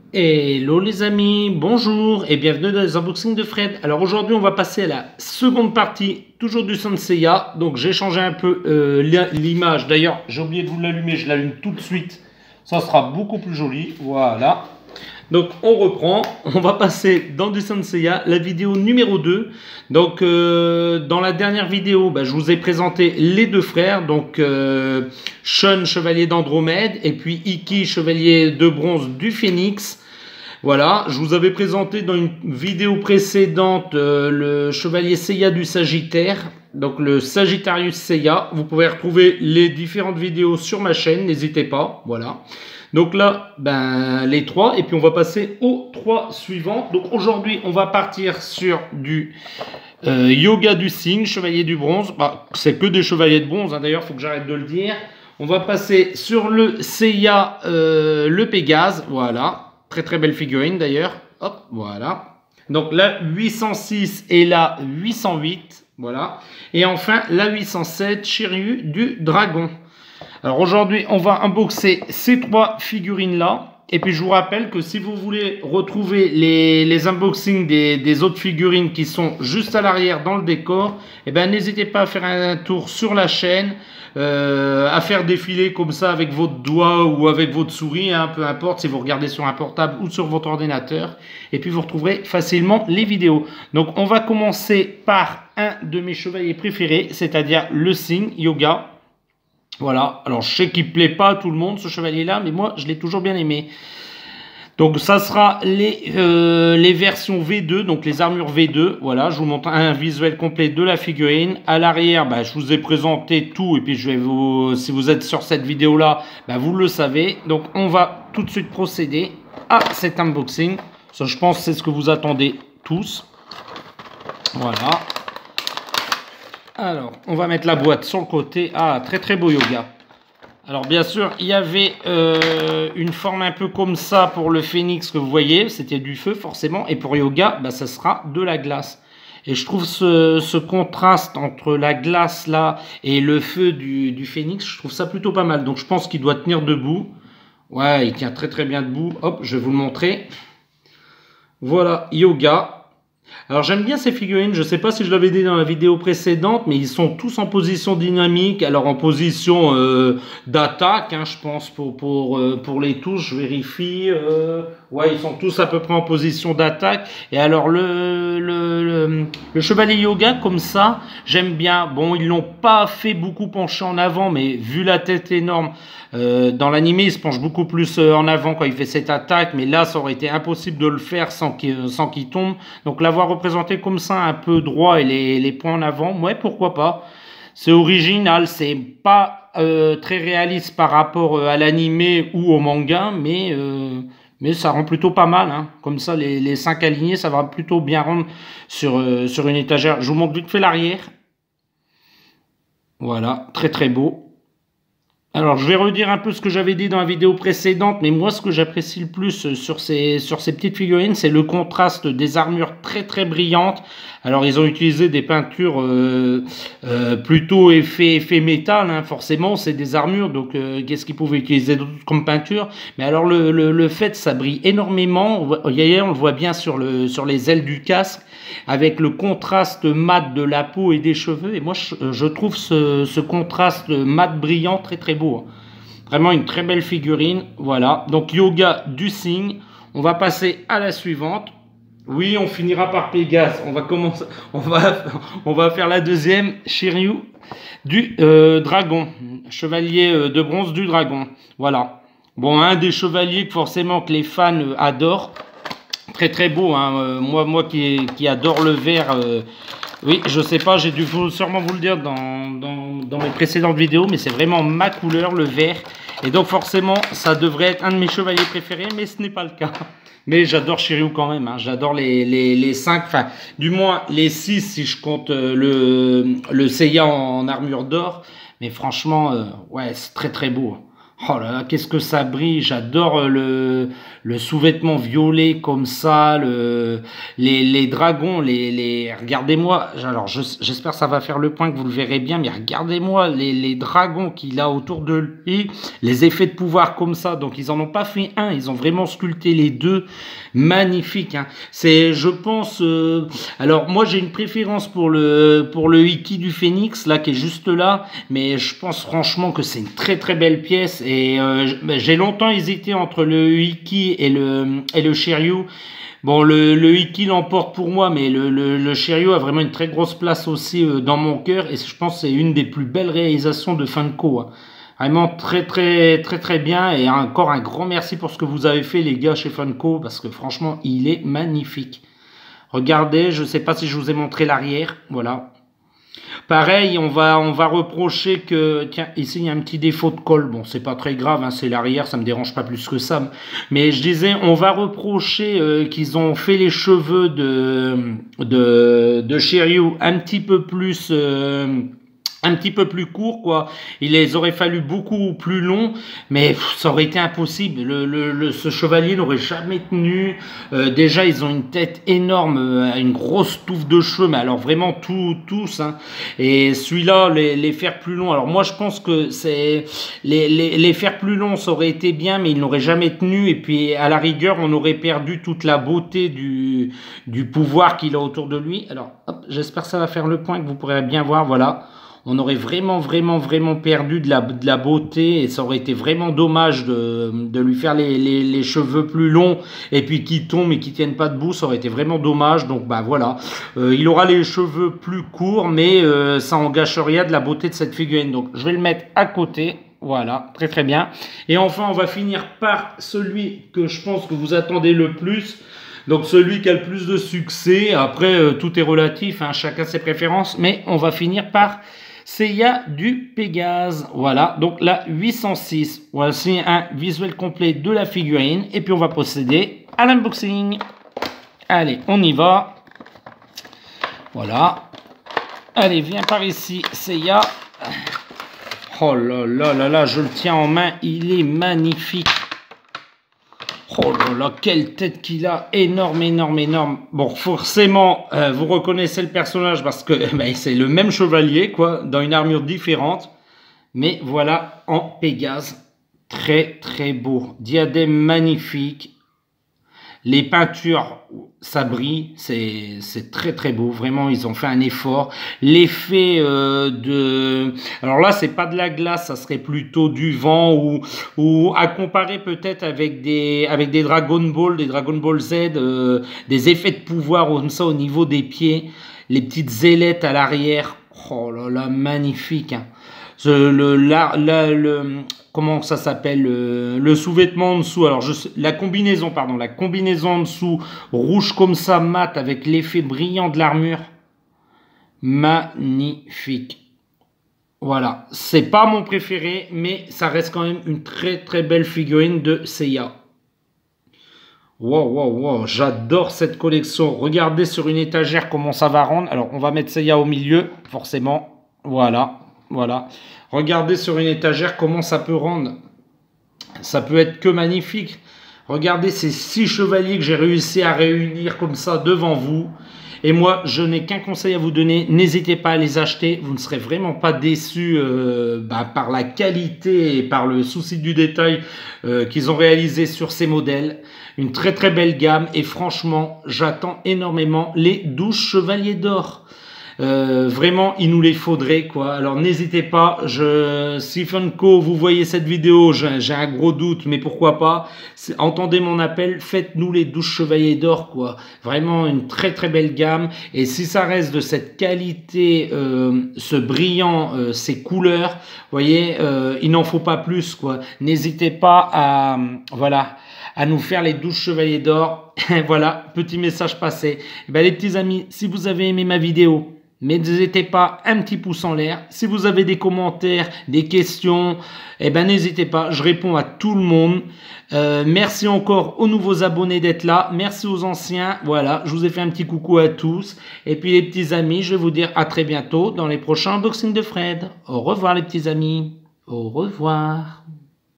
Hello les amis, bonjour et bienvenue dans les unboxings de Fred. Alors aujourd'hui on va passer à la seconde partie, toujours du Saint Seiya. Donc j'ai changé un peu l'image, d'ailleurs j'ai oublié de vous l'allumer, je l'allume tout de suite. Ça sera beaucoup plus joli, voilà. Donc on reprend, on va passer dans du Saint Seiya, la vidéo numéro 2. Donc dans la dernière vidéo, je vous ai présenté les deux frères. Donc Shun, chevalier d'Andromède, et puis Ikki, chevalier de bronze du Phénix. Voilà, je vous avais présenté dans une vidéo précédente le chevalier Seiya du Sagittaire, donc le Sagittarius Seiya. Vous pouvez retrouver les différentes vidéos sur ma chaîne, n'hésitez pas, voilà. Donc là, les trois, et puis on va passer aux trois suivants. Donc aujourd'hui, on va partir sur du Yoga du Cygne, chevalier du bronze. C'est que des chevaliers de bronze, hein, d'ailleurs, il faut que j'arrête de le dire. On va passer sur le Seiya, le Pégase, voilà. Très très belle figurine d'ailleurs. Hop, voilà. Donc la 806 et la 808. Voilà. Et enfin la 807 Shiryu du Dragon. Alors aujourd'hui, on va unboxer ces trois figurines là. Et puis je vous rappelle que si vous voulez retrouver les unboxings des autres figurines qui sont juste à l'arrière dans le décor, n'hésitez pas à faire un tour sur la chaîne, à faire défiler comme ça avec votre doigt ou avec votre souris, hein, peu importe si vous regardez sur un portable ou sur votre ordinateur. Et puis vous retrouverez facilement les vidéos. Donc on va commencer par un de mes chevaliers préférés, c'est-à-dire le Cygne Yoga. Voilà, alors je sais qu'il ne plaît pas à tout le monde ce chevalier là, mais moi je l'ai toujours bien aimé. Donc ça sera les versions V2, donc les armures V2. Voilà, je vous montre un visuel complet de la figurine. À l'arrière, je vous ai présenté tout, et puis je vais si vous êtes sur cette vidéo là, vous le savez. Donc on va tout de suite procéder à cet unboxing. Ça, je pense, c'est ce que vous attendez tous. Voilà. Alors, on va mettre la boîte sur le côté. Ah, très très beau Yoga. Alors bien sûr, il y avait une forme un peu comme ça pour le Phénix que vous voyez. C'était du feu forcément. Et pour Yoga, ça sera de la glace. Et je trouve ce contraste entre la glace là et le feu du Phénix, je trouve ça plutôt pas mal. Donc je pense qu'il doit tenir debout. Ouais, il tient très très bien debout. Hop, je vais vous le montrer. Voilà, Yoga. Alors j'aime bien ces figurines, je ne sais pas si je l'avais dit dans la vidéo précédente, mais ils sont tous en position dynamique, alors en position d'attaque, hein, je pense, pour les touches, je vérifie, ouais, ils sont tous à peu près en position d'attaque. Et alors le chevalier Yoga comme ça, j'aime bien. Bon, ils l'ont pas fait beaucoup pencher en avant, mais vu la tête énorme, dans l'animé, il se penche beaucoup plus en avant quand il fait cette attaque, mais là, ça aurait été impossible de le faire sans qu'il tombe. Donc l'avoir représenté comme ça, un peu droit et les points en avant, ouais, pourquoi pas. C'est original, c'est pas très réaliste par rapport à l'animé ou au manga, mais ça rend plutôt pas mal. Hein. Comme ça, les 5 alignés, ça va plutôt bien rendre sur une étagère. Je vous montre vite fait l'arrière. Voilà, très très beau. Alors, je vais redire un peu ce que j'avais dit dans la vidéo précédente, mais moi, ce que j'apprécie le plus sur ces petites figurines, c'est le contraste des armures très très brillantes. Alors, ils ont utilisé des peintures plutôt effet métal, hein, forcément, c'est des armures, donc qu'est-ce qu'ils pouvaient utiliser d'autre comme peinture? Mais alors, le fait, ça brille énormément. On le voit bien sur les ailes du casque, avec le contraste mat de la peau et des cheveux. Et moi, je trouve ce contraste mat brillant très très beau. Vraiment une très belle figurine. Voilà, donc Yoga du Cygne. On va passer à la suivante. Oui, on finira par Pégase. On va commencer. On va faire la deuxième. Shiryu du Dragon. Chevalier de bronze du Dragon. Voilà. Bon, un des chevaliers que forcément que les fans adorent. Très très beau, hein. Moi qui adore le vert, oui, je sais pas, j'ai dû sûrement vous le dire dans mes précédentes vidéos, mais c'est vraiment ma couleur, le vert. Et donc forcément, ça devrait être un de mes chevaliers préférés, mais ce n'est pas le cas. Mais j'adore Shiryu quand même, hein. J'adore les 5, enfin, du moins les 6 si je compte le Seiya en armure d'or. Mais franchement, ouais, c'est très très beau. Oh là là, qu'est-ce que ça brille! J'adore le sous-vêtement violet comme ça, les dragons, regardez-moi. Alors, j'espère que ça va faire le point, que vous le verrez bien, mais regardez-moi les dragons qu'il a autour de lui, les effets de pouvoir comme ça. Donc, ils en ont pas fait un, ils ont vraiment sculpté les deux. Magnifique, hein. C'est, je pense. Alors, moi, j'ai une préférence pour le Iki du Phénix là, qui est juste là, mais je pense franchement que c'est une très très belle pièce. Et j'ai longtemps hésité entre le Iki et le Shiryu. Bon, le Iki l'emporte pour moi, mais le Shiryu a vraiment une très grosse place aussi dans mon cœur. Et je pense que c'est une des plus belles réalisations de Funko, hein. Vraiment très très très très bien. Et encore un grand merci pour ce que vous avez fait les gars chez Funko, parce que franchement il est magnifique. Regardez, je ne sais pas si je vous ai montré l'arrière, voilà. Pareil, on va reprocher que, tiens, ici il y a un petit défaut de colle. Bon, c'est pas très grave, hein, c'est l'arrière, ça me dérange pas plus que ça. Mais je disais, on va reprocher qu'ils ont fait les cheveux de Shiryu un petit peu plus court, quoi. Il les aurait fallu beaucoup plus long, mais ça aurait été impossible. Ce chevalier n'aurait jamais tenu. Déjà, ils ont une tête énorme, une grosse touffe de cheveux, mais alors vraiment tous, hein. Et celui-là, les faire plus longs. Alors moi, je pense que c'est les faire plus longs, ça aurait été bien, mais ils n'auraient jamais tenu. Et puis, à la rigueur, on aurait perdu toute la beauté du pouvoir qu'il a autour de lui. Alors, hop, j'espère que ça va faire le point, que vous pourrez bien voir, voilà. On aurait vraiment perdu de la beauté, et ça aurait été vraiment dommage de lui faire les cheveux plus longs et puis qui tombent et qui tiennent pas debout. Ça aurait été vraiment dommage. Donc bah voilà, il aura les cheveux plus courts, mais ça en gâche rien de la beauté de cette figurine. Donc je vais le mettre à côté. Voilà, très très bien. Et enfin, on va finir par celui que je pense que vous attendez le plus. Donc celui qui a le plus de succès. Après, tout est relatif, hein, chacun ses préférences. Mais on va finir par Seiya du Pégase. Voilà, donc la 806. Voici un visuel complet de la figurine. Et puis on va procéder à l'unboxing. Allez, on y va. Voilà. Allez, viens par ici, Seiya. Oh là là là là, je le tiens en main. Il est magnifique. Oh là là, quelle tête qu'il a, énorme, énorme, énorme. Bon, forcément, vous reconnaissez le personnage parce que ben, c'est le même chevalier, quoi, dans une armure différente. Mais voilà, en Pégase, très, très beau. Diadème magnifique. Les peintures, ça brille, c'est très très beau. Vraiment, ils ont fait un effort. L'effet alors là, c'est pas de la glace, ça serait plutôt du vent ou à comparer peut-être avec des Dragon Ball Z, des effets de pouvoir comme ça au niveau des pieds, les petites ailettes à l'arrière. Oh là là, magnifique, hein. Comment ça s'appelle, le sous-vêtement en dessous. Alors la combinaison en dessous rouge comme ça, mat, avec l'effet brillant de l'armure, magnifique. Voilà, c'est pas mon préféré, mais ça reste quand même une très très belle figurine de Seiya. Wow, wow, wow, j'adore cette collection. Regardez sur une étagère comment ça va rendre. Alors on va mettre Seiya au milieu, forcément. Voilà. Voilà, regardez sur une étagère comment ça peut rendre. Ça peut être que magnifique. Regardez ces 6 chevaliers que j'ai réussi à réunir comme ça devant vous. Et moi, je n'ai qu'un conseil à vous donner. N'hésitez pas à les acheter. Vous ne serez vraiment pas déçus par la qualité et par le souci du détail qu'ils ont réalisé sur ces modèles. Une très très belle gamme. Et franchement, j'attends énormément les 12 chevaliers d'or. Vraiment, il nous les faudrait, quoi. Alors n'hésitez pas, si Funko, vous voyez cette vidéo, j'ai un gros doute, mais pourquoi pas, entendez mon appel, faites-nous les 12 chevaliers d'or, quoi. Vraiment une très très belle gamme, et si ça reste de cette qualité, ce brillant, ces couleurs, vous voyez, il n'en faut pas plus, quoi. N'hésitez pas à, voilà, à nous faire les 12 chevaliers d'or. Voilà, petit message passé. Et ben, les petits amis, si vous avez aimé ma vidéo, n'hésitez pas, un petit pouce en l'air. Si vous avez des commentaires, des questions, eh ben n'hésitez pas, je réponds à tout le monde. Merci encore aux nouveaux abonnés d'être là. Merci aux anciens. Voilà, je vous ai fait un petit coucou à tous. Et puis les petits amis, je vais vous dire à très bientôt dans les prochains unboxings de Fred. Au revoir les petits amis. Au revoir.